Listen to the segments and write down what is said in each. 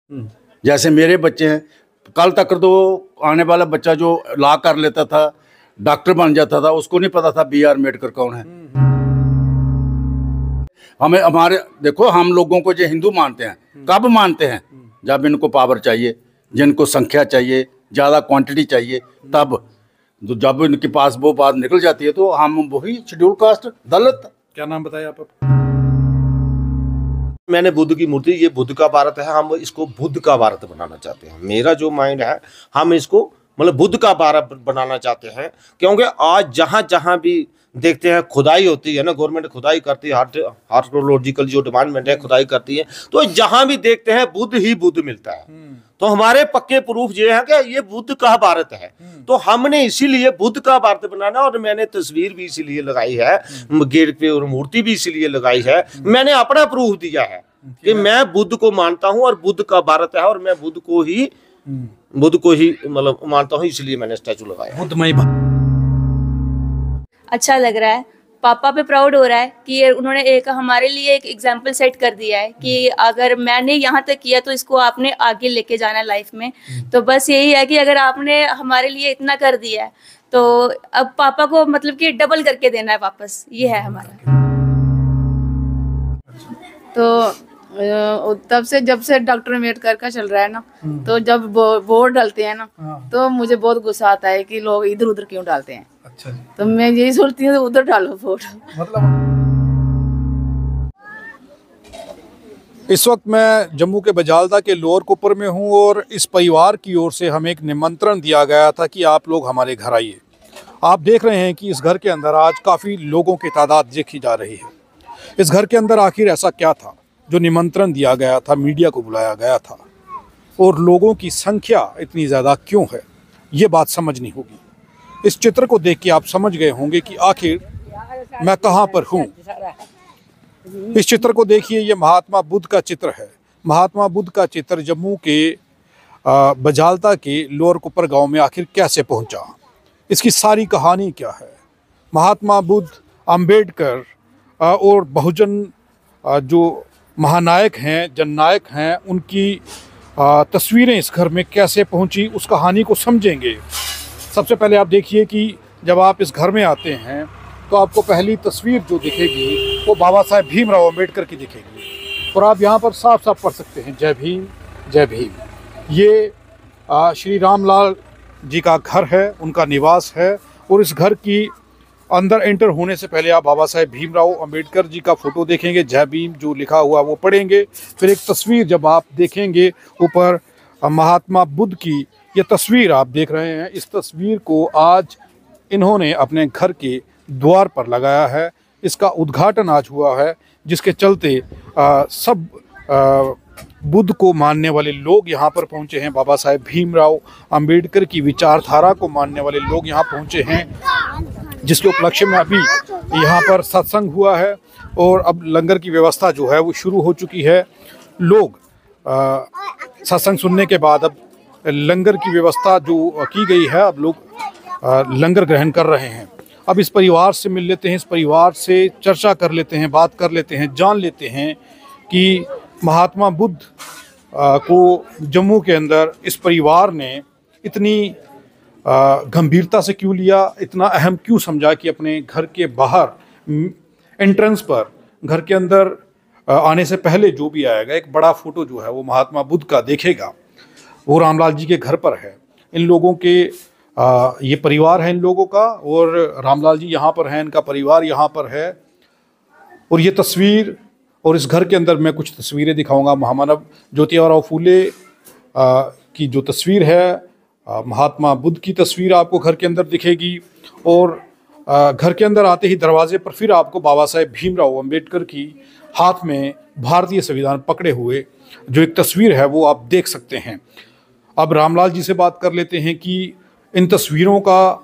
जैसे मेरे बच्चे हैं, कल तक तो आने वाला बच्चा जो लॉ कर लेता था, डॉक्टर बन जाता था, उसको नहीं पता था B.R. अम्बेडकर कौन है। हमें हमारे देखो, हम लोगों को जो हिंदू मानते हैं, कब मानते हैं? जब इनको पावर चाहिए, जिनको संख्या चाहिए, ज़्यादा क्वांटिटी चाहिए, तब जब इनके पास वो बात निकल जाती है तो हम वही शेड्यूल कास्ट दलित। क्या नाम बताया आप? मैंने बुद्ध की मूर्ति, ये बुद्ध का भारत है, हम इसको बुद्ध का भारत बनाना चाहते हैं। मेरा जो माइंड है, हम इसको मतलब बुद्ध का भारत बनाना चाहते हैं, क्योंकि आज जहाँ जहाँ भी देखते हैं खुदाई होती है ना, गवर्नमेंट खुदाई करती है, आर्कियोलॉजिकल जो डिपार्टमेंट है खुदाई करती है, तो जहाँ भी देखते हैं बुद्ध ही बुद्ध मिलता है। तो हमारे पक्के प्रूफ ये है कि ये बुद्ध का भारत है, तो हमने इसीलिए बुद्ध का भारत बनाना। और मैंने तस्वीर भी इसीलिए लगाई है गेट पे, और मूर्ति भी इसीलिए लगाई है। मैंने अपना प्रूफ दिया है कि मैं बुद्ध को मानता हूं और बुद्ध का भारत है, और मैं बुद्ध को ही मतलब मानता हूं, इसलिए मैंने स्टैचू लगाया। बुद्धमय अच्छा लग रहा है, पापा पे प्राउड हो रहा है कि उन्होंने एक हमारे लिए एक एग्जाम्पल सेट कर दिया है कि अगर मैंने यहाँ तक किया तो इसको आपने आगे लेके जाना है लाइफ में। तो बस यही है कि अगर आपने हमारे लिए इतना कर दिया है तो अब पापा को मतलब कि डबल करके देना है वापस, ये है हमारा। तो तब से जब से डॉक्टर अम्बेडकर का चल रहा है ना, तो जब वोट डालते हैं ना, तो मुझे बहुत गुस्सा आता है कि लोग इधर उधर क्यों डालते हैं। अच्छा जी। तो मैं यही सोचती हूँ उधर डालो वोट। मतलब इस वक्त मैं जम्मू के बजालदा के लोअर कुपर में हूँ, और इस परिवार की ओर से हमें एक निमंत्रण दिया गया था कि आप लोग हमारे घर आइए। आप देख रहे हैं कि इस घर के अंदर आज काफ़ी लोगों की तादाद देखी जा रही है। इस घर के अंदर आखिर ऐसा क्या था जो निमंत्रण दिया गया था, मीडिया को बुलाया गया था, और लोगों की संख्या इतनी ज़्यादा क्यों है, ये बात समझनी होगी। इस चित्र को देख के आप समझ गए होंगे कि आखिर मैं कहाँ पर हूँ। इस चित्र को देखिए, ये महात्मा बुद्ध का चित्र है। महात्मा बुद्ध का चित्र जम्मू के बजालदा के लोअर कुपर गांव में आखिर कैसे पहुंचा, इसकी सारी कहानी क्या है। महात्मा बुद्ध, अम्बेडकर और बहुजन जो महानायक हैं, जननायक हैं, उनकी तस्वीरें इस घर में कैसे पहुंची, उस कहानी को समझेंगे। सबसे पहले आप देखिए कि जब आप इस घर में आते हैं तो आपको पहली तस्वीर जो दिखेगी वो बाबा साहेब भीमराव अम्बेडकर की दिखेगी, और आप यहाँ पर साफ साफ पढ़ सकते हैं, जय भीम जय भीम। ये श्री रामलाल जी का घर है, उनका निवास है, और इस घर की अंदर एंटर होने से पहले आप बाबा साहेब भीमराव अम्बेडकर जी का फ़ोटो देखेंगे, जय भीम जो लिखा हुआ वो पढ़ेंगे। फिर एक तस्वीर जब आप देखेंगे ऊपर महात्मा बुद्ध की, ये तस्वीर आप देख रहे हैं, इस तस्वीर को आज इन्होंने अपने घर के द्वार पर लगाया है। इसका उद्घाटन आज हुआ है, जिसके चलते सब बुद्ध को मानने वाले लोग यहाँ पर पहुँचे हैं। बाबा साहेब भीमराव अम्बेडकर की विचारधारा को मानने वाले लोग यहाँ पहुँचे हैं, जिसके उपलक्ष्य में अभी यहाँ पर सत्संग हुआ है, और अब लंगर की व्यवस्था जो है वो शुरू हो चुकी है। लोग सत्संग सुनने के बाद अब लंगर की व्यवस्था जो की गई है, अब लोग लंगर ग्रहण कर रहे हैं। अब इस परिवार से मिल लेते हैं, इस परिवार से चर्चा कर लेते हैं, बात कर लेते हैं, जान लेते हैं कि महात्मा बुद्ध को जम्मू के अंदर इस परिवार ने इतनी गंभीरता से क्यों लिया, इतना अहम क्यों समझा कि अपने घर के बाहर एंट्रेंस पर, घर के अंदर आने से पहले जो भी आएगा एक बड़ा फोटो जो है वो महात्मा बुद्ध का देखेगा, वो रामलाल जी के घर पर है। इन लोगों के ये परिवार है इन लोगों का, और रामलाल जी यहाँ पर हैं, इनका परिवार यहाँ पर है। और ये तस्वीर, और इस घर के अंदर मैं कुछ तस्वीरें दिखाऊंगा। महामानव ज्योतिराव फूले की जो तस्वीर है, महात्मा बुद्ध की तस्वीर आपको घर के अंदर दिखेगी, और घर के अंदर आते ही दरवाजे पर फिर आपको बाबा साहेब भीमराव अम्बेडकर की हाथ में भारतीय संविधान पकड़े हुए जो एक तस्वीर है वो आप देख सकते हैं। अब रामलाल जी से बात कर लेते हैं कि इन तस्वीरों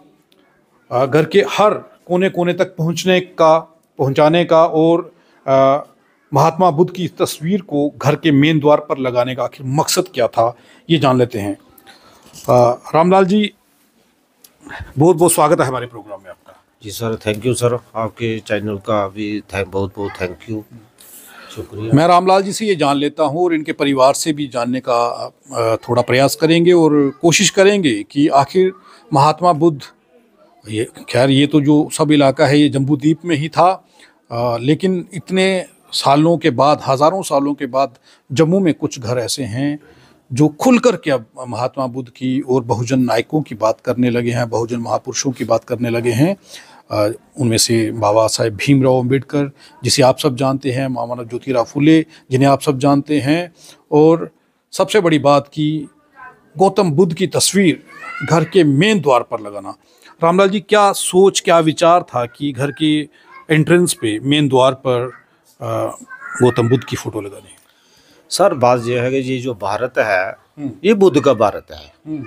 का घर के हर कोने कोने तक पहुंचाने का और महात्मा बुद्ध की इस तस्वीर को घर के मेन द्वार पर लगाने का आखिर मकसद क्या था, ये जान लेते हैं। रामलाल जी, बहुत बहुत स्वागत है हमारे प्रोग्राम में आपका। जी सर, थैंक यू सर, आपके चैनल का भी बहुत बहुत थैंक यू शुक्रिया। मैं रामलाल जी से ये जान लेता हूँ और इनके परिवार से भी जानने का थोड़ा प्रयास करेंगे और कोशिश करेंगे कि आखिर महात्मा बुद्ध, ये खैर ये तो जो सब इलाका है ये जम्बू द्वीप में ही था, लेकिन इतने सालों के बाद, हज़ारों सालों के बाद जम्मू में कुछ घर ऐसे हैं जो खुलकर के अब महात्मा बुद्ध की और बहुजन नायकों की बात करने लगे हैं, बहुजन महापुरुषों की बात करने लगे हैं। उनमें से बाबा साहेब भीमराव अम्बेडकर जिसे आप सब जानते हैं, महामना ज्योतिराव फुले जिन्हें आप सब जानते हैं, और सबसे बड़ी बात की गौतम बुद्ध की तस्वीर घर के मेन द्वार पर लगाना। रामलाल जी, क्या सोच, क्या विचार था कि घर के एंट्रेंस पे, मेन द्वार पर गौतम बुद्ध की फ़ोटो लगानी? सर बात यह है कि ये जो भारत है ये बुद्ध का भारत है।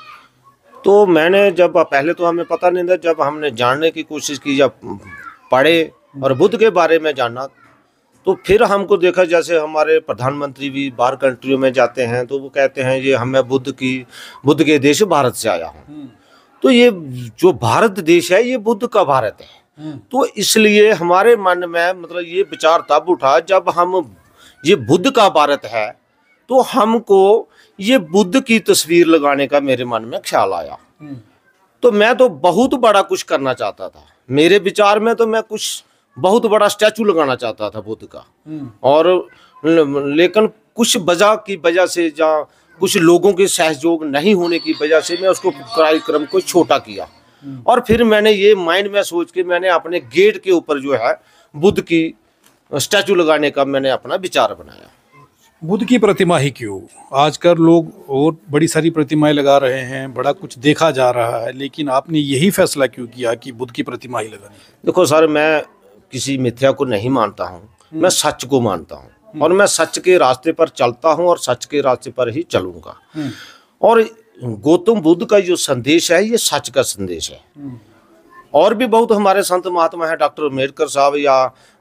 तो मैंने जब पहले तो हमें पता नहीं था, जब हमने जानने की कोशिश की, जब पढ़े और बुद्ध के बारे में जाना, तो फिर हमको देखा जैसे हमारे प्रधानमंत्री भी बाहर कंट्रियों में जाते हैं तो वो कहते हैं ये हमें बुद्ध के देश भारत से आया हूँ। तो ये जो भारत देश है ये बुद्ध का भारत है। तो इसलिए हमारे मन में मतलब ये विचार तब उठा जब हम ये बुद्ध का भारत है तो हमको ये बुद्ध की तस्वीर लगाने का मेरे मन में ख्याल आया। तो मैं तो बहुत बड़ा कुछ करना चाहता था, मेरे विचार में तो मैं कुछ बहुत बड़ा स्टैचू लगाना चाहता था बुद्ध का, और लेकिन कुछ वजह से, जहाँ कुछ लोगों के सहयोग नहीं होने की वजह से मैं उसको कार्यक्रम को छोटा किया। और फिर मैंने ये माइंड में सोच के मैंने अपने गेट के ऊपर जो है बुद्ध की स्टैचू लगाने का मैंने अपना विचार बनाया। बुद्ध की प्रतिमा ही क्यों? आजकल लोग और बड़ी सारी प्रतिमाएं लगा रहे हैं, बड़ा कुछ देखा जा रहा है, लेकिन आपने यही फैसला क्यों किया कि बुद्ध की प्रतिमा ही लगानी? देखो सर, मैं किसी मिथ्या को नहीं मानता हूँ, मैं सच को मानता हूँ और मैं सच के रास्ते पर चलता हूँ और सच के रास्ते पर ही चलूँगा। और गौतम बुद्ध का जो संदेश है ये सच का संदेश है। और भी बहुत हमारे संत महात्मा हैं, डॉक्टर अम्बेडकर साहब या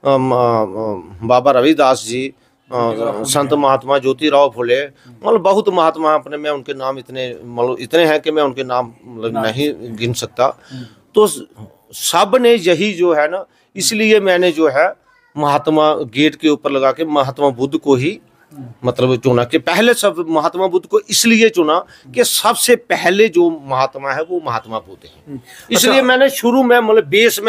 बाबा रविदास जी, संत महात्मा ज्योतिराव फुले, मतलब बहुत महात्मा अपने में उनके नाम इतने हैं कि मैं उनके नाम नहीं गिन सकता। तो सब ने यही जो है ना, इसलिए मैंने जो है महात्मा गेट के ऊपर लगा के महात्मा बुद्ध को ही मतलब चुना कि पहले सब महात्मा बुद्ध को इसलिए चुना कि सबसे पहले जो महात्मा है वो महात्मा बुद्ध है। इसलिए मैंने शुरू में मतलब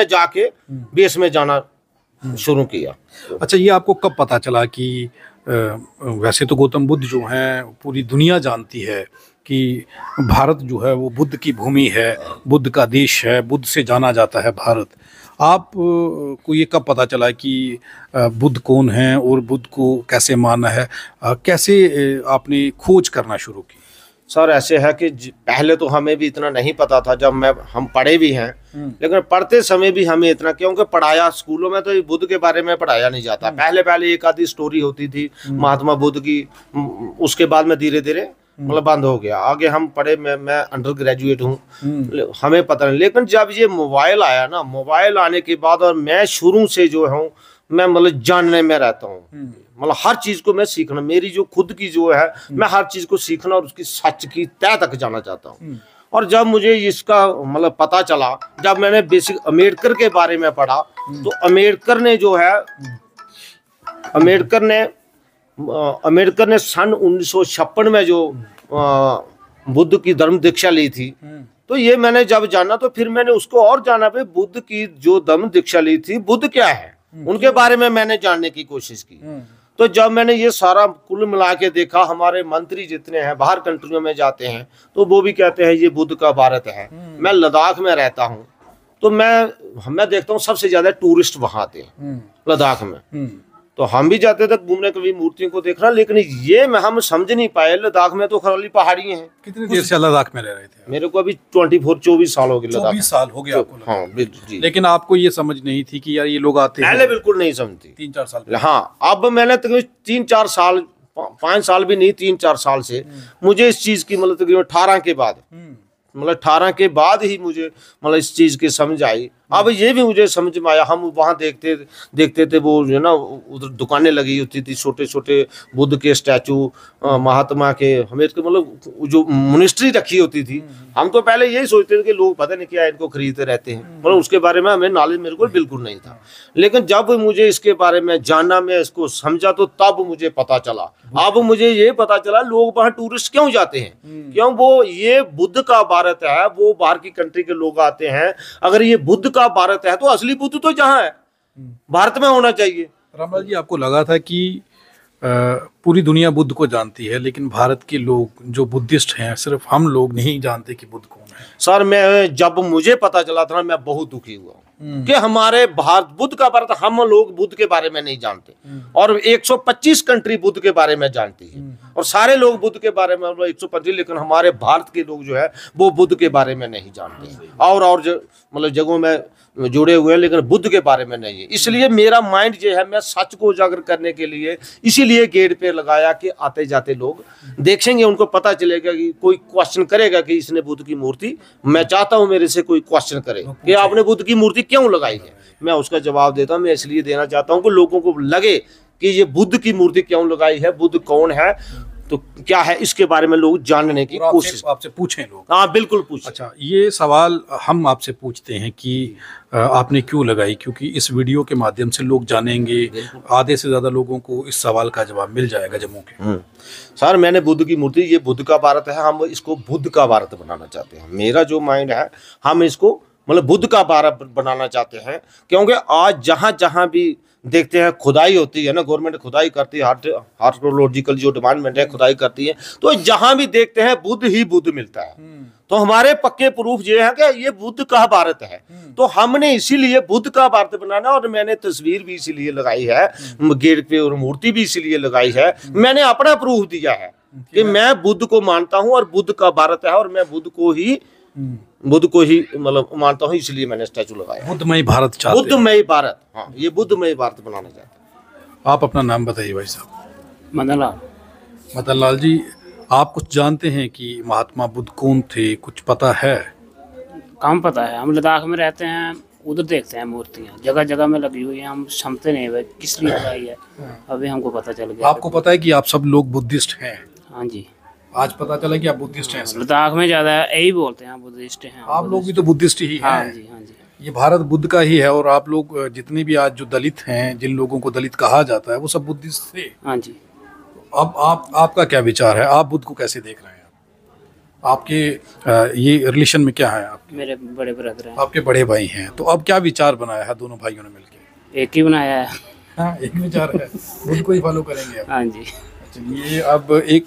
बेस में जाना शुरू किया। अच्छा, ये आपको कब पता चला कि वैसे तो गौतम बुद्ध जो हैं पूरी दुनिया जानती है कि भारत जो है वो बुद्ध की भूमि है, बुद्ध का देश है, बुद्ध से जाना जाता है भारत। आप को ये कब पता चला कि बुद्ध कौन है और बुद्ध को कैसे मानना है? कैसे आपने खोज करना शुरू की? सर ऐसे है कि पहले तो हमें भी इतना नहीं पता था, जब हम पढ़े भी हैं, लेकिन पढ़ते समय भी हमें इतना, क्योंकि पढ़ाया स्कूलों में तो बुद्ध के बारे में पढ़ाया नहीं जाता। पहले एक आधी स्टोरी होती थी महात्मा बुद्ध की, उसके बाद में धीरे धीरे मतलब बंद हो गया। आगे हम पढ़े, मैं अंडर ग्रेजुएट हूँ, हमें पता नहीं। लेकिन जब ये मोबाइल आया ना, मोबाइल आने के बाद और मैं शुरू से जो हूँ मैं मतलब जानने में रहता हूँ, मतलब हर चीज को मैं सीखना, मेरी जो खुद की जो है मैं हर चीज को सीखना और उसकी सच की तह तक जाना चाहता हूँ। और जब मुझे इसका मतलब पता चला, जब मैंने बेसिक अम्बेडकर के बारे में पढ़ा, तो अम्बेडकर ने जो है अम्बेडकर ने सन 1956 में जो बुद्ध की धर्म दीक्षा ली थी, तो ये मैंने जब जाना तो फिर मैंने उसको और जाना पे बुद्ध की जो धर्म दीक्षा ली थी, बुद्ध क्या है उनके बारे में मैंने जानने की कोशिश की। तो जब मैंने ये सारा कुल मिला के देखा, हमारे मंत्री जितने हैं बाहर कंट्रियों में जाते हैं तो वो भी कहते हैं ये बुद्ध का भारत है। मैं लद्दाख में रहता हूँ तो मैं देखता हूँ सबसे ज्यादा टूरिस्ट वहां आते हैं लद्दाख में, तो हम भी जाते थे घूमने, कभी मूर्तियों को देखना, लेकिन ये हम समझ नहीं पाए। लद्दाख में तो खाली पहाड़ी हैं। कितनी देर से लद्दाख में रह रहे थे? मेरे को अभी 24 साल हो गए लद्दाख। 24 साल हो गया आपको? हाँ जी। लेकिन आपको ये समझ नहीं थी कि यार ये लोग आते हैं? पहले बिल्कुल नहीं समझती। 3-4 साल? हाँ, अब मैंने तकरीबन 3-4 साल, 5 साल भी नहीं, 3-4 साल से मुझे इस चीज की मतलब तकरीबन 18 के बाद ही मुझे मतलब इस चीज की समझ आई। अब ये भी मुझे समझ में आया, हम वहाँ देखते थे वो जो है ना उधर दुकानें लगी होती थी, छोटे छोटे बुद्ध के स्टैचू, महात्मा के, हमें मतलब जो मोनेस्ट्री रखी होती थी। हम तो पहले यही सोचते थे कि लोग पता नहीं क्या इनको खरीदते रहते हैं, मतलब उसके बारे में हमें नॉलेज मेरे को बिल्कुल नहीं था। लेकिन जब मुझे इसके बारे में जाना, मैं इसको समझा, तो तब मुझे पता चला। अब मुझे ये पता चला लोग वहाँ टूरिस्ट क्यों जाते हैं, क्यों वो ये बुद्ध का भारत है, वो बाहर की कंट्री के लोग आते हैं। अगर ये बुद्ध का भारत है तो असली बुद्ध तो जहाँ है भारत में होना चाहिए। रामलाल जी, आपको लगा था कि पूरी दुनिया बुद्ध को जानती है, लेकिन भारत के लोग जो बुद्धिस्ट हैं सिर्फ हम लोग नहीं जानते कि बुद्ध कौन है? सर, मैं जब मुझे पता चला था ना, मैं बहुत दुखी हुआ कि हमारे भारत बुद्ध का भारत, हम लोग बुद्ध के बारे में नहीं जानते और 125 कंट्री बुद्ध के बारे में जानती है और सारे लोग बुद्ध के बारे में 125, लेकिन हमारे भारत के लोग जो है वो बुद्ध के बारे में नहीं जानते और मतलब जगहों में जुड़े हुए हैं, लेकिन बुद्ध के बारे में नहीं है। इसलिए मेरा माइंड जो है, मैं सच को उजागर करने के लिए इसीलिए गेट पे लगाया कि आते जाते लोग देखेंगे, उनको पता चलेगा कि कोई क्वेश्चन करेगा कि इसने बुद्ध की मूर्ति, मैं चाहता हूं मेरे से कोई क्वेश्चन करे कि आपने बुद्ध की मूर्ति क्यों लगाई है, मैं उसका जवाब देता हूं। मैं इसलिए देना चाहता हूं कि लोगों को लगे कि ये बुद्ध की मूर्ति क्यों लगाई है, बुद्ध कौन है, तो क्या है, इसके बारे में लोग जानने की कोशिश आपसे पूछें लोग। हाँ, बिल्कुल पूछें। अच्छा, ये सवाल हम आपसे पूछते हैं कि आपने क्यों लगाई, क्योंकि इस वीडियो के माध्यम से लोग जानेंगे, आधे से ज़्यादा लोगों को इस सवाल का जवाब मिल जाएगा जम्मू के। सर, मैंने बुद्ध की मूर्ति, ये बुद्ध का भारत है, हम इसको बुद्ध का भारत बनाना चाहते हैं। मेरा जो माइंड है, हम इसको मतलब बुद्ध का भारत बनाना चाहते हैं, क्योंकि आज जहाँ जहाँ भी देखते हैं खुदाई होती है ना, गवर्नमेंट खुदाई करती है, आर्कियोलॉजिकल जो डिपार्टमेंट है खुदाई करती है, तो जहां भी देखते हैं बुद्ध ही बुद्ध मिलता है। तो हमारे पक्के प्रूफ ये है कि ये बुद्ध का भारत है, तो हमने इसीलिए बुद्ध का भारत बनाना, और मैंने तस्वीर भी इसीलिए लगाई है गेट पे और मूर्ति भी इसीलिए लगाई है। मैंने अपना प्रूफ दिया है कि मैं बुद्ध को मानता हूं और बुद्ध का भारत है और मैं बुद्ध को ही मतलब मानता हूँ, इसलिए मैंने स्टैचू लगाया। बुद्धमय भारत चाहते हैं। बुद्धमय भारत, हाँ, ये बुद्धमय भारत बनाना चाहते हैं। आप अपना नाम बताइए भाई साहब। मदन लाल जी, आप कुछ जानते हैं कि महात्मा बुद्ध कौन थे, कुछ पता है? कम पता है, हम लद्दाख में रहते हैं, उधर देखते हैं मूर्तियाँ जगह जगह में लगी हुई हैं, हम समझते नहीं भाई किस लिए लगाई है, अभी हमको पता चल गया। आपको पता है कि आप सब लोग बुद्धिस्ट हैं? हाँ जी, आज पता चला कि आप बुद्धिस्ट हैं। लद्दाख में ज्यादा यही बोलते हैं बुद्धिस्ट हैं। आप लोग भी तो बुद्धिस्ट ही हैं। हाँ जी, हाँ जी। ये भारत बुद्ध का ही है, और आप लोग जितने भी आज जो दलित हैं, जिन लोगों को दलित कहा जाता है, वो सब बुद्धिस्ट थे। हाँ जी। अब आपका क्या विचार है, आप बुद्ध को कैसे देख रहे हैं? आपके ये रिलेशन में क्या है? आप मेरे बड़े ब्रदर हैं। आपके बड़े भाई हैं, तो अब क्या विचार बनाया है दोनों भाइयों ने मिलकर? एक ही बनाया है। हाँ, एक विचार है, बुद्ध को ही फॉलो करेंगे आप। हाँ जी। चलिए, अब एक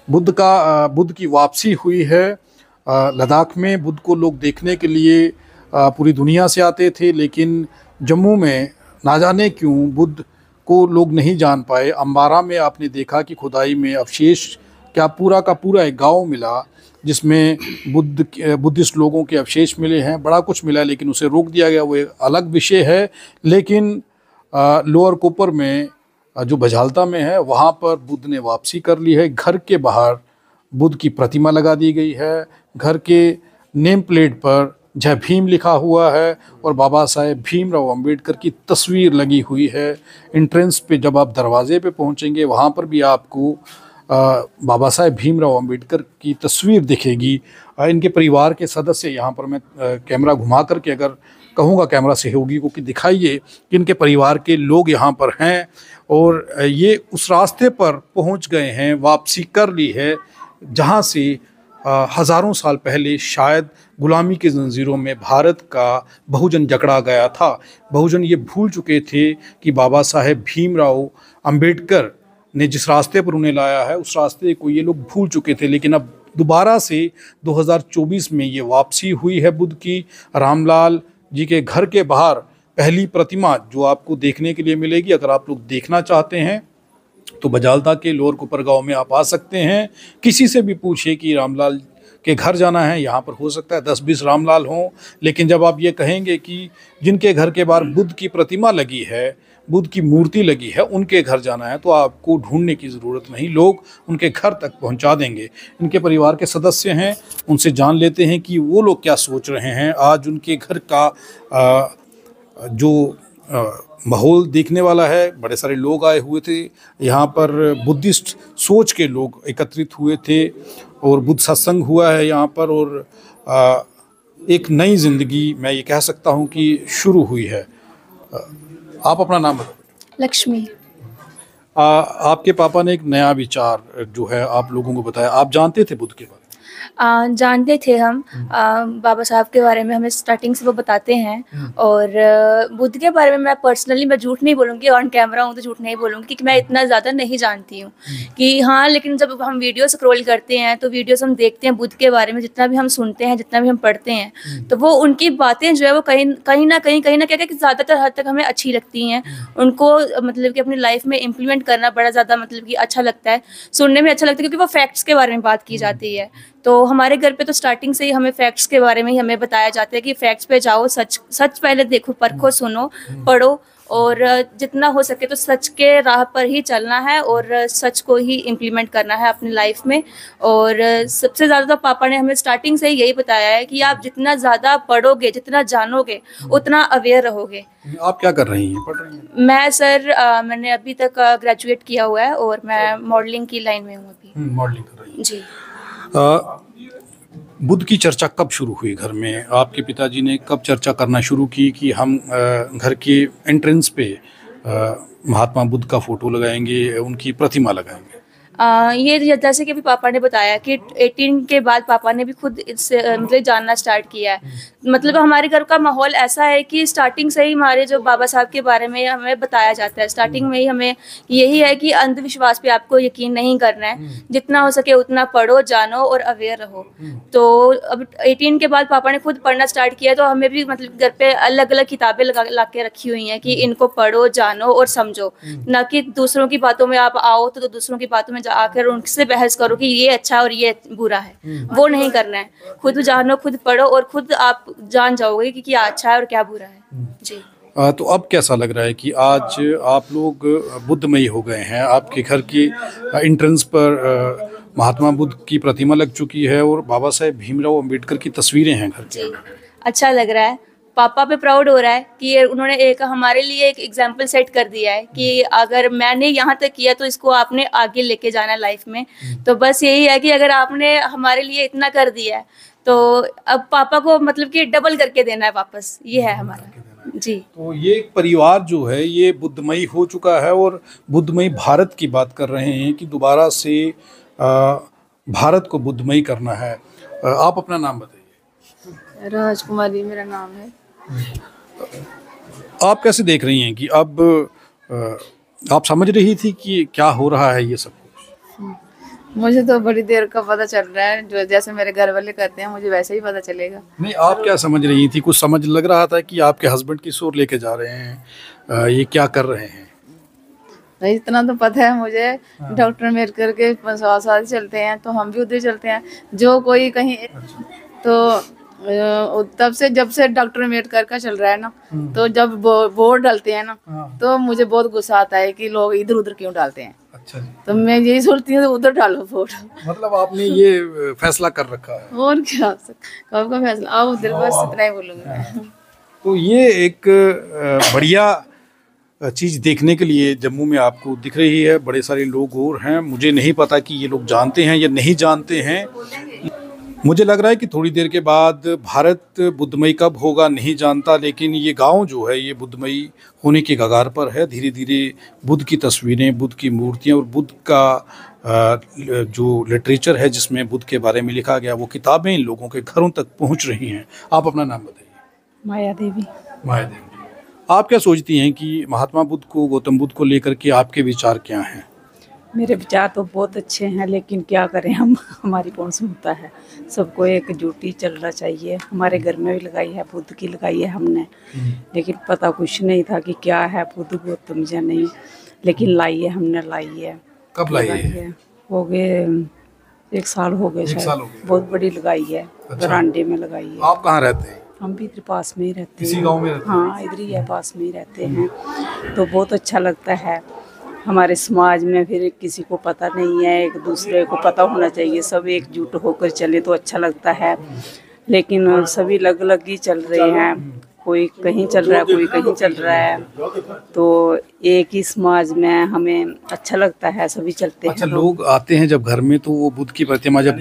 बुद्ध की वापसी हुई है लद्दाख में। बुद्ध को लोग देखने के लिए पूरी दुनिया से आते थे, लेकिन जम्मू में ना जाने क्यों बुद्ध को लोग नहीं जान पाए। अम्बारा में आपने देखा कि खुदाई में अवशेष, क्या पूरा का पूरा एक गांव मिला जिसमें बुद्धिस्ट लोगों के अवशेष मिले हैं। बड़ा कुछ मिला, लेकिन उसे रोक दिया गया, वो एक अलग विषय है। लेकिन लोअर कोपर में जो बजालता में है, वहाँ पर बुद्ध ने वापसी कर ली है। घर के बाहर बुद्ध की प्रतिमा लगा दी गई है, घर के नेम प्लेट पर जय भीम लिखा हुआ है और बाबा साहेब भीमराव अंबेडकर की तस्वीर लगी हुई है। एंट्रेंस पे जब आप दरवाजे पे पहुँचेंगे, वहाँ पर भी आपको बाबा साहेब भीमराव अंबेडकर की तस्वीर दिखेगी। इनके परिवार के सदस्य, यहाँ पर मैं कैमरा घुमा करके अगर कहूँगा कैमरा सहयोगी को कि दिखाइए कि इनके परिवार के लोग यहाँ पर हैं, और ये उस रास्ते पर पहुँच गए हैं, वापसी कर ली है जहाँ से हज़ारों साल पहले शायद गुलामी के जंजीरों में भारत का बहुजन जकड़ा गया था। बहुजन ये भूल चुके थे कि बाबा साहेब भीमराव अंबेडकर ने जिस रास्ते पर उन्हें लाया है, उस रास्ते को ये लोग भूल चुके थे। लेकिन अब दोबारा से 2024 में ये वापसी हुई है बुद्ध की। रामलाल जी के घर के बाहर पहली प्रतिमा जो आपको देखने के लिए मिलेगी, अगर आप लोग देखना चाहते हैं तो बजालता के लोअर कोपर गांव में आप आ सकते हैं। किसी से भी पूछिए कि रामलाल के घर जाना है, यहाँ पर हो सकता है 10-20 रामलाल हों, लेकिन जब आप ये कहेंगे कि जिनके घर के बाहर बुद्ध की प्रतिमा लगी है, बुद्ध की मूर्ति लगी है उनके घर जाना है तो आपको ढूंढने की ज़रूरत नहीं, लोग उनके घर तक पहुंचा देंगे। इनके परिवार के सदस्य हैं, उनसे जान लेते हैं कि वो लोग क्या सोच रहे हैं। आज उनके घर का जो माहौल देखने वाला है, बड़े सारे लोग आए हुए थे यहाँ पर, बुद्धिस्ट सोच के लोग एकत्रित हुए थे और बुद्ध सत्संग हुआ है यहाँ पर, और एक नई ज़िंदगी मैं ये कह सकता हूँ कि शुरू हुई है। आप अपना नाम बताइए। लक्ष्मी। आपके पापा ने एक नया विचार जो है आप लोगों को बताया, आप जानते थे बुद्ध के बारे में? जानते थे हम, बाबा साहब के बारे में हमें स्टार्टिंग से वो बताते हैं। और बुद्ध के बारे में मैं पर्सनली, मैं झूठ नहीं बोलूँगी, ऑन कैमरा हूँ तो झूठ नहीं बोलूँगी क्योंकि मैं इतना ज़्यादा नहीं जानती हूँ कि हाँ, लेकिन जब हम वीडियो स्क्रॉल करते हैं तो वीडियोस हम देखते हैं बुद्ध के बारे में, जितना भी हम सुनते हैं, जितना भी हम पढ़ते हैं, तो वो उनकी बातें जो है वो कहीं ना क्या कि ज़्यादातर हद तक हमें अच्छी लगती हैं। उनको मतलब कि अपनी लाइफ में इम्प्लीमेंट करना बड़ा ज़्यादा मतलब कि अच्छा लगता है, सुनने में अच्छा लगता है, क्योंकि वो फैक्ट्स के बारे में बात की जाती है। तो हमारे घर पे तो स्टार्टिंग से ही हमें फैक्ट्स के बारे में ही हमें बताया जाता है कि फैक्ट्स पे जाओ, सच पहले देखो, परखो, सुनो, पढ़ो, और जितना हो सके तो सच के राह पर ही चलना है और सच को ही इम्प्लीमेंट करना है अपनी लाइफ में। और सबसे ज़्यादा तो पापा ने हमें स्टार्टिंग से ही यही बताया है कि आप जितना ज़्यादा पढ़ोगे, जितना जानोगे, उतना अवेयर रहोगे। आप क्या कर रही हैं, पढ़ रही हैं? मैं सर मैंने अभी तक ग्रेजुएट किया हुआ है और मैं मॉडलिंग की लाइन में हूँ अभी। मॉडलिंग कर रही हैं जी। बुद्ध की चर्चा कब शुरू हुई घर में? आपके पिताजी ने कब चर्चा करना शुरू की कि हम घर के एंट्रेंस पे महात्मा बुद्ध का फोटो लगाएंगे, उनकी प्रतिमा लगाएंगे? ये जैसे कि अभी पापा ने बताया कि 18 के बाद पापा ने भी खुद इससे मतलब जानना स्टार्ट किया है। मतलब हमारे घर का माहौल ऐसा है कि स्टार्टिंग से ही हमारे जो बाबा साहब के बारे में हमें बताया जाता है, स्टार्टिंग में ही हमें यही है कि अंधविश्वास पे आपको यकीन नहीं करना है, जितना हो सके उतना पढ़ो, जानो और अवेयर रहो। तो अब 18 के बाद पापा ने खुद पढ़ना स्टार्ट किया, तो हमें भी मतलब घर पे अलग अलग किताबें ला के रखी हुई हैं कि इनको पढ़ो, जानो और समझो, ना कि दूसरों की बातों में आप आओ तो दूसरों की बातों में आकर उनसे बहस करो कि ये अच्छा और ये बुरा है। वो नहीं करना है, खुद जानो, खुद पढ़ो और खुद आप जान जाओगे कि क्या अच्छा है और क्या बुरा है। जी। तो अब कैसा लग रहा है कि आज आप लोग बुद्धमयी हो गए हैं, आपके घर की एंट्रेंस पर महात्मा बुद्ध की प्रतिमा लग चुकी है और बाबा साहेब भीमराव अंबेडकर की तस्वीरें हैं घर के। अच्छा लग रहा है, पापा पे प्राउड हो रहा है कि उन्होंने हमारे लिए एक एग्जाम्पल सेट कर दिया है कि अगर मैंने यहाँ तक किया तो इसको आपने आगे लेके जाना है लाइफ में। तो बस यही है कि अगर आपने हमारे लिए इतना कर दिया है तो अब पापा को मतलब कि डबल करके देना है वापस, ये है हमारा। जी। तो ये परिवार जो है ये बुद्धमयी हो चुका है और बुद्धमयी भारत की बात कर रहे हैं कि दोबारा से भारत को बुद्धमयी करना है। आप अपना नाम बताइए। राजकुमारी मेरा नाम है। आप कैसे देख रही हैं कि अब आप समझ रही थी कि क्या हो रहा है ये सब कुछ? मुझे तो बड़ी देर का पता चल रहा है, जो जैसे मेरे घर वाले कहते हैं मुझे वैसे ही पता चलेगा। नहीं, आप क्या समझ रही थी? कुछ समझ लग रहा था कि आपके हस्बैंड की सोर लेके जा रहे हैं, ये क्या कर रहे हैं? भाई इतना तो पता है मुझे, डॉक्टर अम्बेडकर के साथ चलते हैं तो हम भी उधर चलते हैं। जो कोई कहीं तो तब से जब से डॉक्टर अम्बेडकर का चल रहा है ना, तो जब वोट डालते हैं ना तो मुझे बहुत गुस्सा आता है कि लोग इधर उधर क्यों डालते हैं। अच्छा जी। तो मैं यही सोचती हूँ उधर डालो वोट। मतलब आपने ये फैसला कर रखा है? और क्या, कब का फैसला, आओ उधर, बस इतना ही बोलूँगी। तो ये एक बढ़िया चीज़ देखने के लिए जम्मू में आपको दिख रही है। बड़े सारे लोग और हैं, मुझे नहीं पता कि ये लोग जानते हैं या नहीं जानते हैं। मुझे लग रहा है कि थोड़ी देर के बाद भारत बुद्धमयी कब होगा नहीं जानता, लेकिन ये गांव जो है ये बुद्धमयी होने के कगार पर है। धीरे धीरे बुद्ध की तस्वीरें, बुद्ध की मूर्तियां और बुद्ध का जो लिटरेचर है जिसमें बुद्ध के बारे में लिखा गया, वो किताबें लोगों के घरों तक पहुंच रही हैं। आप अपना नाम बताइए। माया देवी। माया देवी। आप क्या सोचती हैं कि महात्मा बुद्ध को, गौतम बुद्ध को लेकर के आपके विचार क्या हैं? मेरे विचार तो बहुत अच्छे हैं, लेकिन क्या करें हम, हमारी कौन सुनता है। सबको एकजुटी चलना चाहिए। हमारे घर में भी लगाई है, बुद्ध की लगाई है हमने, लेकिन पता कुछ नहीं था कि क्या है बुद्ध गौतम या नहीं, लेकिन लाई है, हमने लाई है। कब लाई है? हो गए 1 साल हो गए शायद। बहुत बड़ी लगाई है, बरामदे में लगाई है। आप कहाँ रहते हैं? हम भी इधर पास में ही रहते इसी हैं। गांव में रहते हैं? हाँ, इधर ही है, पास में ही रहते हैं। तो बहुत अच्छा लगता है। हमारे समाज में फिर किसी को पता नहीं है, एक दूसरे को पता होना चाहिए, सब एकजुट होकर चले तो अच्छा लगता है। लेकिन सभी अलग अलग ही चल रहे हैं, कोई कहीं चल रहा है, कोई कहीं चल रहा है। तो एक ही समाज में हमें अच्छा लगता है, सभी चलते अच्छा, हैं। लोग आते हैं जब घर में तो वो बुद्ध की प्रतिमा जब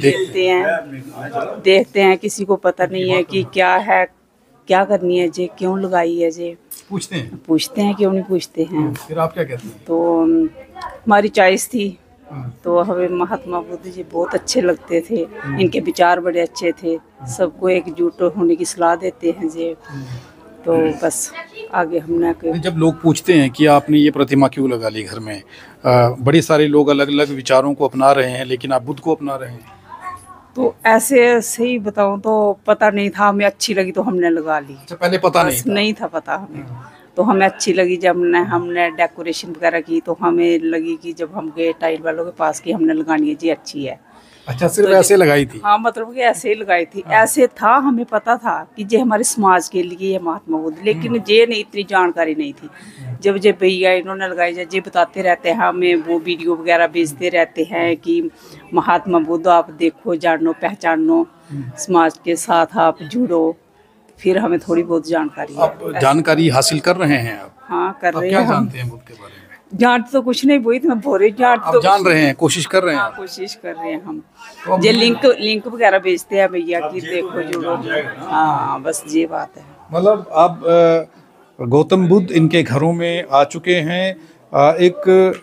देखते हैं किसी को पता नहीं है कि क्या है, क्या करनी है जे, क्यों लगाई है जे, पूछते हैं क्यों नहीं पूछते हैं। फिर आप क्या कहते हैं? तो हमारी चॉइस थी, तो हमें महात्मा बुद्ध जी बहुत अच्छे लगते थे, इनके विचार बड़े अच्छे थे, सबको एकजुट होने की सलाह देते हैं जे। तो बस आगे हमने जब लोग पूछते हैं कि आपने ये प्रतिमा क्यों लगा ली घर में, बड़े सारे लोग अलग अलग विचारों को अपना रहे हैं, लेकिन आप बुद्ध को अपना रहे हैं, तो ऐसे सही बताऊं तो पता नहीं था, हमें अच्छी लगी तो हमने लगा ली। अच्छा, पहले पता नहीं था पता हमें, तो हमें अच्छी लगी। जब हमने डेकोरेशन वगैरह की तो हमें लगी कि जब हम गए टाइल वालों के पास कि हमने लगानी है जी, अच्छी है। अच्छा, सिर्फ ऐसे लगाई थी? हाँ, मतलब कि ऐसे ही लगाई थी। ऐसे था, हमें पता था कि ये हमारे समाज के लिए है महात्मा बुद्ध, लेकिन ये नहीं, इतनी जानकारी नहीं थी। जब ये भैया इन्होंने लगाई, ये बताते रहते हैं हमें, वो वीडियो वगैरह भेजते रहते हैं कि महात्मा बुद्ध आप देखो, जानो, पहचानो, समाज के साथ आप जुड़ो। फिर हमें थोड़ी बहुत जानकारी हासिल कर रहे हैं आप? हाँ, कर रहे हैं। क्या जानते हैं बुद्ध के बारे में? जान तो कुछ नहीं, वही मैं बोल रही, जान रहे हैं, कोशिश कर रहे हैं। हाँ, कोशिश कर रहे हैं हम। ये लिंक वगैरह भेजते हैं भैया कि देखो, जुड़ो। हाँ, बस ये बात है। मतलब आप गौतम बुद्ध इनके घरों में आ चुके हैं, एक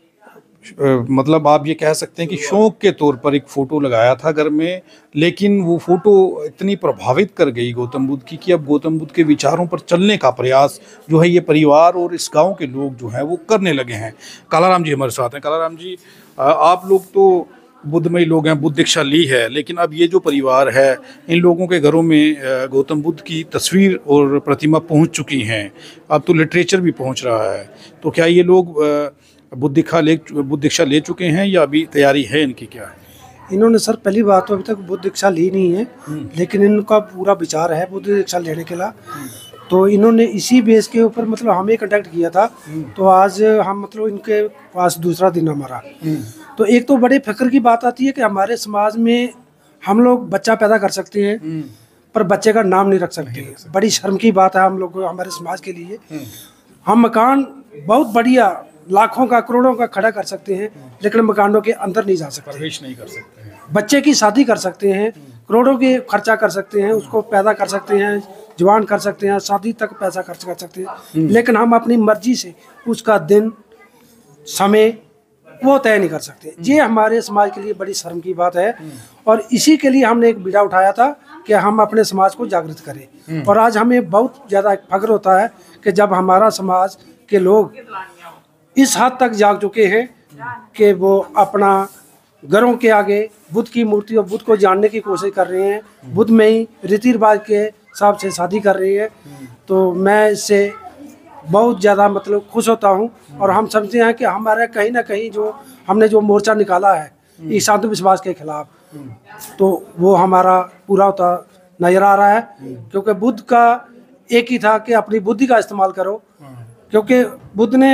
मतलब आप ये कह सकते हैं कि शौक के तौर पर एक फ़ोटो लगाया था घर में, लेकिन वो फ़ोटो इतनी प्रभावित कर गई गौतम बुद्ध की कि अब गौतम बुद्ध के विचारों पर चलने का प्रयास जो है ये परिवार और इस गांव के लोग जो हैं वो करने लगे हैं। कालाराम जी हमारे साथ हैं। कालाराम जी, आप लोग तो बुद्धमयी लोग हैं, बुद्ध दीक्षा ली है, लेकिन अब ये जो परिवार है, इन लोगों के घरों में गौतम बुद्ध की तस्वीर और प्रतिमा पहुंच चुकी हैं, अब तो लिटरेचर भी पहुंच रहा है, तो क्या ये लोग बुद्ध दीक्षा ले चुके हैं या अभी तैयारी है इनकी, क्या है? इन्होंने सर पहली बात तो अभी तक बुद्ध दीक्षा ली नहीं है, लेकिन इनका पूरा विचार है बुद्ध दीक्षा लेने के लिए। तो इन्होंने इसी बेस के ऊपर मतलब हमें कांटेक्ट किया था, तो आज हम मतलब इनके पास दूसरा दिन हमारा। तो एक तो बड़े फिक्र की बात आती है कि हमारे समाज में हम लोग बच्चा पैदा कर सकते हैं पर बच्चे का नाम नहीं रख सकते। बड़ी शर्म की बात है हम लोग हमारे समाज के लिए। हम मकान बहुत बढ़िया लाखों का करोड़ों का खड़ा कर सकते हैं, लेकिन मकानों के अंदर नहीं जा सकते, प्रवेश नहीं कर सकते हैं। बच्चे की शादी कर सकते हैं, करोड़ों के खर्चा कर सकते हैं, उसको पैदा कर सकते हैं, जवान कर सकते हैं, शादी तक पैसा खर्च कर सकते हैं, लेकिन हम अपनी मर्जी से उसका दिन समय वो तय नहीं कर सकते। ये हमारे समाज के लिए बड़ी शर्म की बात है, और इसी के लिए हमने एक बीड़ा उठाया था कि हम अपने समाज को जागृत करें। और आज हमें बहुत ज़्यादा फख्र होता है कि जब हमारा समाज के लोग इस हद तक जाग चुके हैं कि वो अपना घरों के आगे बुद्ध की मूर्ति और बुद्ध को जानने की कोशिश कर रहे हैं, बुद्ध में ही रीति रिवाज के हिसाब से शादी कर रही है। तो मैं इससे बहुत ज़्यादा मतलब खुश होता हूँ, और हम समझते हैं कि हमारा कहीं ना कहीं जो हमने जो मोर्चा निकाला है इस अंधविश्वास के खिलाफ, तो वो हमारा पूरा होता नजर आ रहा है। क्योंकि बुद्ध का एक ही था कि अपनी बुद्धि का इस्तेमाल करो, क्योंकि बुद्ध ने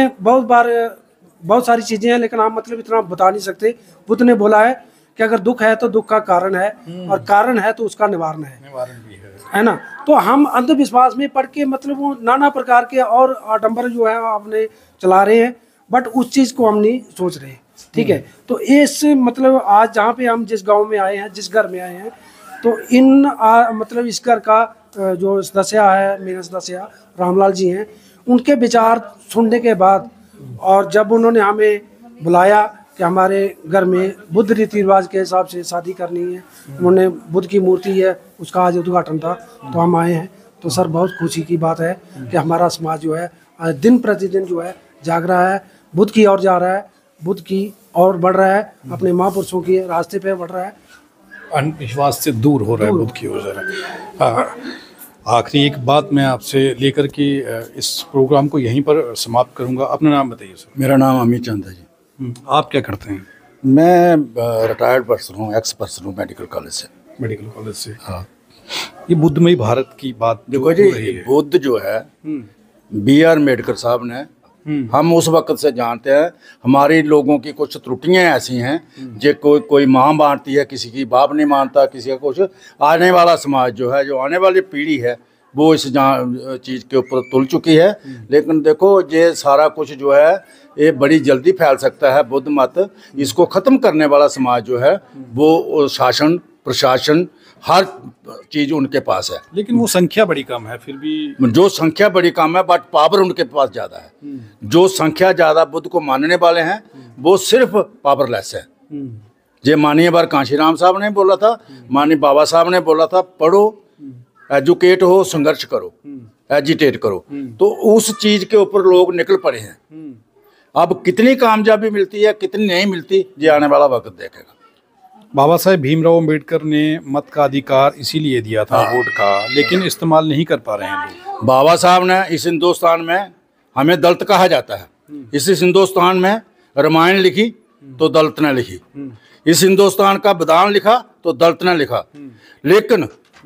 बहुत सारी चीज़ें हैं, लेकिन हम मतलब इतना बता नहीं सकते। बुद्ध ने बोला है कि अगर दुख है तो दुख का कारण है, और कारण है तो उसका निवारण है ना। तो हम अंधविश्वास में पढ़ के मतलब वो नाना प्रकार के और आडंबर जो है आपने चला रहे हैं, बट उस चीज़ को हम नहीं सोच रहे। ठीक है, तो इस मतलब आज जहाँ पे हम जिस गांव में आए हैं, जिस घर में आए हैं, तो मतलब इस घर का जो सदस्य है, मेरे सदस्य रामलाल जी हैं, उनके विचार सुनने के बाद, और जब उन्होंने हमें बुलाया कि हमारे घर में बुद्ध रीति रिवाज के हिसाब से शादी करनी है, उन्होंने बुद्ध की मूर्ति है उसका आज उद्घाटन था, तो हम आए हैं। तो सर बहुत खुशी की बात है कि हमारा समाज जो है आज दिन प्रतिदिन जो है जाग रहा है, बुद्ध की ओर जा रहा है, बुद्ध की ओर बढ़ रहा है, अपने महापुरुषों के रास्ते पे बढ़ रहा है, अंधविश्वास से दूर हो रहा है, बुद्ध की ओर जा रहा है। आखिरी एक बात मैं आपसे लेकर के इस प्रोग्राम को यहीं पर समाप्त करूंगा। अपना नाम बताइए सर। मेरा नाम अमित चंद है जी। आप क्या करते हैं? मैं रिटायर्ड पर्सन हूँ, एक्स पर्सन हूँ मेडिकल कॉलेज से। मेडिकल कॉलेज से? हाँ। ये बुद्धमयी भारत की बात देखो जी, बुद्ध जो है बी आर अम्बेडकर साहब ने, हम उस वक्त से जानते हैं हमारी लोगों की कुछ त्रुटियां ऐसी हैं जो कोई माँ मानती है, किसी की बाप नहीं मानता, किसी का कुछ। आने वाला समाज जो है, जो आने वाली पीढ़ी है, वो इस चीज़ के ऊपर तुल चुकी है। लेकिन देखो ये सारा कुछ जो है ये बड़ी जल्दी फैल सकता है बुद्ध मत। इसको ख़त्म करने वाला समाज जो है वो शासन प्रशासन हर चीज़ उनके पास है। लेकिन वो संख्या बड़ी कम है, फिर भी जो संख्या बड़ी कम है बट पावर उनके पास ज़्यादा है। जो संख्या ज़्यादा बुद्ध को मानने वाले हैं वो सिर्फ पावरलेस है। ये माननीय बार कांशीराम साहब ने बोला था, माननीय बाबा साहब ने बोला था, पढ़ो, एजुकेट हो, संघर्ष करो, एजिटेट करो। तो उस चीज़ के ऊपर लोग निकल पड़े हैं। अब कितनी कामयाबी मिलती है, कितनी नहीं मिलती, ये आने वाला वक्त देखेगा। बाबा साहेब भीमराव अंबेडकर ने मत का अधिकार इसीलिए दिया था, वोट का, लेकिन इस्तेमाल नहीं कर पा रहे हैं लोग। बाबा साहब ने इस हिंदुस्तान में, हमें दलित कहा जाता है, इस हिंदुस्तान में रामायण लिखी तो दलित ने लिखी, इस हिंदुस्तान का विधान लिखा तो दलित ने लिखा, लेकिन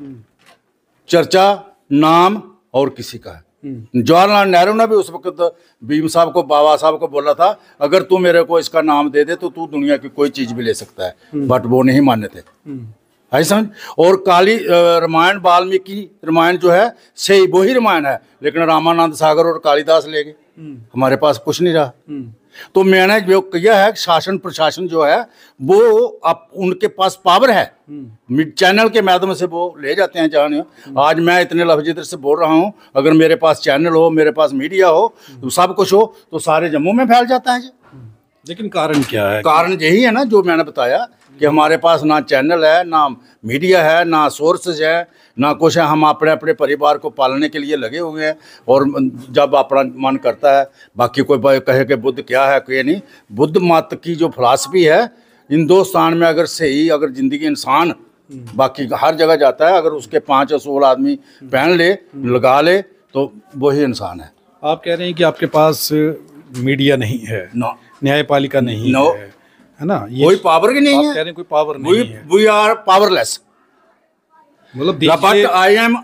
चर्चा नाम और किसी का है। जवाहरलाल नेहरू ने भी उस वक्त भीम साहब को, बाबा साहब को बोला था, अगर तू मेरे को इसका नाम दे दे तो तू दुनिया की कोई चीज भी ले सकता है, बट वो नहीं माने थे। है समझ। और काली रामायण, वाल्मीकि रामायण जो है सही वही रामायण है, लेकिन रामानंद सागर और कालिदास ले गए, हमारे पास कुछ नहीं रहा। तो मैंने जो किया है, शासन प्रशासन जो है वो अब उनके पास पावर है, चैनल के माध्यम से वो ले जाते हैं जहाँ। आज मैं इतने लफ्ज़ इधर से बोल रहा हूँ, अगर मेरे पास चैनल हो, मेरे पास मीडिया हो, तो सब कुछ हो, तो सारे जम्मू में फैल जाता है। लेकिन कारण क्या है? कारण यही है ना जो मैंने बताया कि हमारे पास ना चैनल है, ना मीडिया है, ना सोर्सेज है, ना कुछ है। हम अपने अपने परिवार को पालने के लिए लगे हुए हैं, और जब अपना मन करता है, बाकी कोई कहे कि बुद्ध क्या है, कोई नहीं। बुद्ध मत की जो फिलासफी है हिंदुस्तान में, अगर सही, अगर ज़िंदगी इंसान बाकी हर जगह जाता है, अगर उसके 5 या 16 आदमी पहन ले, लगा ले, तो वही इंसान है। आप कह रहे हैं कि आपके पास मीडिया नहीं है, न्यायपालिका नहीं है ना, ये कोई पावर की नहीं है। कह रहे हैं कोई पावर नहीं है, वी आर पावरलेस। मतलब बट आई एम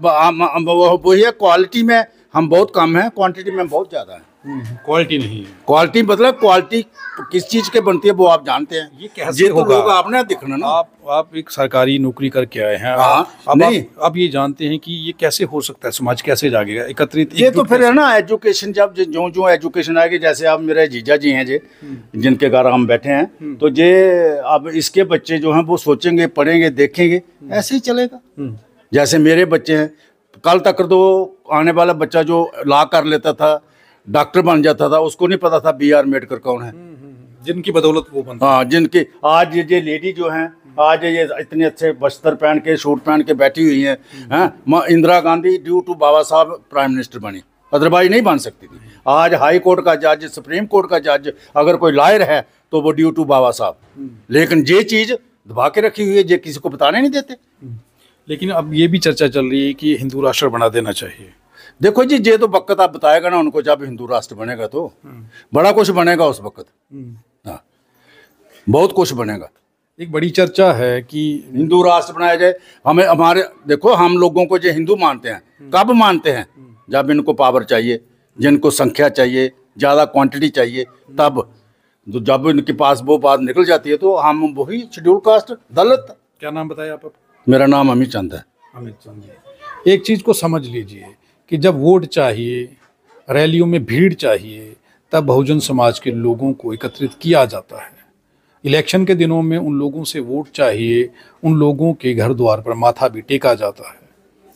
वही है, क्वालिटी में हम बहुत कम हैं, क्वांटिटी में बहुत ज़्यादा है। क्वालिटी नहीं है। क्वालिटी मतलब क्वालिटी किस चीज़ के बनती है वो आप जानते हैं। ये कैसे होगा? तो आपने दिखना ना। आप एक सरकारी नौकरी करके आए हैं, आप ये जानते हैं कि ये कैसे हो सकता है, समाज कैसे जागेगा एकत्रित? ये तो फिर है ना एजुकेशन, जब जो एजुकेशन आएगी, जैसे आप मेरे जीजा जी हैं जे, जिनके घर हम बैठे हैं, तो ये अब इसके बच्चे जो हैं वो सोचेंगे, पढ़ेंगे, देखेंगे, ऐसे ही चलेगा। जैसे मेरे बच्चे हैं, कल तक तो आने वाला बच्चा जो लॉ कर लेता था, डॉक्टर बन जाता था, उसको नहीं पता था बी आर अम्बेडकर कौन है, जिनकी बदौलत वो बनता। हाँ, जिनकी आज ये लेडी जो हैं, आज ये इतने अच्छे वस्त्र पहन के, सूट पहन के बैठी हुई हैं, Indira Gandhi due to Baba Saheb prime minister बनी, अदरवाइज नहीं बन सकती थी। आज हाई कोर्ट का जज, सुप्रीम कोर्ट का जज, अगर कोई लॉयर है तो वो ड्यू टू बाबा साहब। लेकिन ये चीज़ दबा के रखी हुई है, ये किसी को बताने नहीं देते। लेकिन अब ये भी चर्चा चल रही है कि हिंदू राष्ट्र बना देना चाहिए। देखो जी, ये तो वक्त आप बताएगा ना उनको, जब हिंदू राष्ट्र बनेगा तो बड़ा कुछ बनेगा उस वक्त। हाँ, बहुत कुछ बनेगा। एक बड़ी चर्चा है कि हिंदू राष्ट्र बनाया जाए। हमें हमारे देखो, हम लोगों को जो हिंदू मानते हैं, कब मानते हैं? जब इनको पावर चाहिए, जिनको संख्या चाहिए, ज़्यादा क्वांटिटी चाहिए, तब जब इनके पास वो बात निकल जाती है तो हम वही शेड्यूल कास्ट, दलित। क्या नाम बताया आप? मेरा नाम अमित चंद है। अमित चंद जी, एक चीज़ को समझ लीजिए कि जब वोट चाहिए, रैलियों में भीड़ चाहिए, तब बहुजन समाज के लोगों को एकत्रित किया जाता है। इलेक्शन के दिनों में उन लोगों से वोट चाहिए, उन लोगों के घर द्वार पर माथा भी टेका जाता है।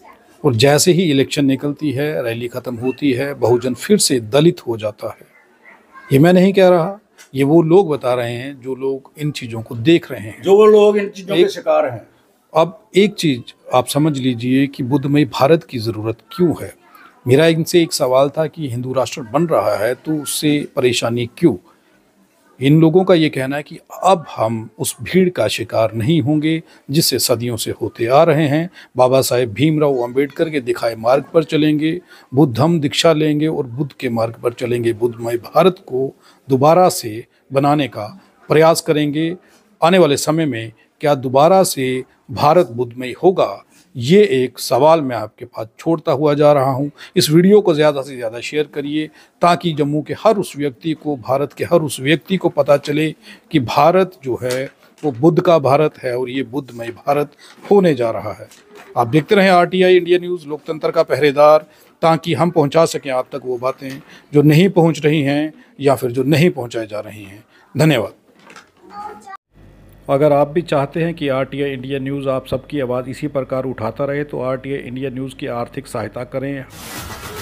और जैसे ही इलेक्शन निकलती है, रैली ख़त्म होती है, बहुजन फिर से दलित हो जाता है। ये मैं नहीं कह रहा, ये वो लोग बता रहे हैं जो लोग इन चीज़ों को देख रहे हैं, जो लोग इन चीज़ों के शिकार हैं। अब एक चीज़ आप समझ लीजिए कि बुद्धमयी भारत की ज़रूरत क्यों है। मेरा इनसे एक सवाल था कि हिंदू राष्ट्र बन रहा है तो उससे परेशानी क्यों? इन लोगों का ये कहना है कि अब हम उस भीड़ का शिकार नहीं होंगे जिससे सदियों से होते आ रहे हैं। बाबा साहेब भीमराव अंबेडकर के दिखाए मार्ग पर चलेंगे, बुद्धम दीक्षा लेंगे और बुद्ध के मार्ग पर चलेंगे। बुद्धमय भारत को दोबारा से बनाने का प्रयास करेंगे। आने वाले समय में क्या दोबारा से भारत बुद्धमय होगा, ये एक सवाल मैं आपके पास छोड़ता हुआ जा रहा हूँ। इस वीडियो को ज़्यादा से ज़्यादा शेयर करिए ताकि जम्मू के हर उस व्यक्ति को, भारत के हर उस व्यक्ति को पता चले कि भारत जो है वो बुद्ध का भारत है और ये बुद्धमय भारत होने जा रहा है। आप देखते रहें RTI इंडिया न्यूज़, लोकतंत्र का पहरेदार, ताकि हम पहुंचा सकें आप तक वो बातें जो नहीं पहुंच रही हैं या फिर जो नहीं पहुंचाई जा रही हैं। धन्यवाद। अगर आप भी चाहते हैं कि RTI इंडिया न्यूज़ आप सबकी आवाज़ इसी प्रकार उठाता रहे तो RTI इंडिया न्यूज़ की आर्थिक सहायता करें।